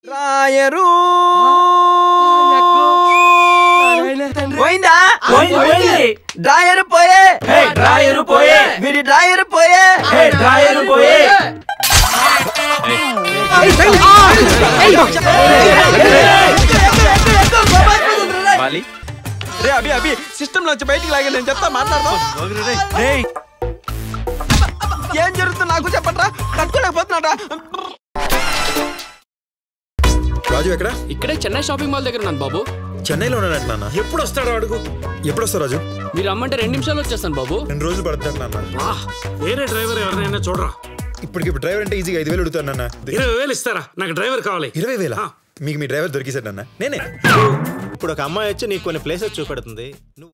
రాయరు పోయిందా డ్రాయరు పోయే డ్రాయరు పోయే వీడి డ్రాయరు పోయే డ్రాయరు పోయే వాలి రే అభి అభి సిస్టమ్ నుంచి బయటికి లాగే నేను చెప్తా మాట్లాడదాం ఏం జరుగుతుంది నాకు చెప్పండి కట్టుకోలేకపోతున్నాడా రాజు ఎక్కడ? ఇక్కడే చెన్నై షాపింగ్ మాల్ దగ్గర ఉన్నాను బాబు. చెన్నైలో ఉన్నాడు నాన్న. ఎప్పుడు వస్తాడు అడుగు. ఎప్పుడు వస్తావు రాజు? మీరు రమ్మంటే 2 నిమిషాలు వచ్చేస్తాను బాబు. 2 రోజులు పడుతుంది నాన్న. వేరే డ్రైవర్ ఎవరైనా చూడరా. ఇప్పుడు డ్రైవర్ అంటే ఈజీగా 5,000 అడుగుతాను నాన్న. 20,000 ఇస్తారా? నాకు డ్రైవర్ కావాలి. 20,000? మీకు మీ డ్రైవర్ దొరికేశాడు నాన్న. నేనే. ఇప్పుడు ఒక అమ్మాయి వచ్చి నీకు కొన్ని ప్లేసెస్ చూపెడుతుంది.